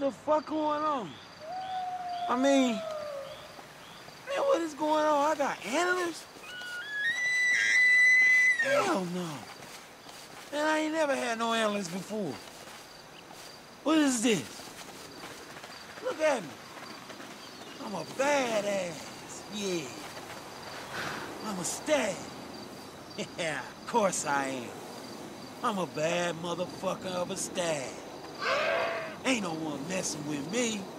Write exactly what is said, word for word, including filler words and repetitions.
the fuck going on? I mean, man, what is going on? I got antlers? Hell no. Man, I ain't never had no antlers before. What is this? Look at me. I'm a badass, yeah. I'm a stag. Yeah, of course I am. I'm a bad motherfucker of a stag. Ain't no one messing with me.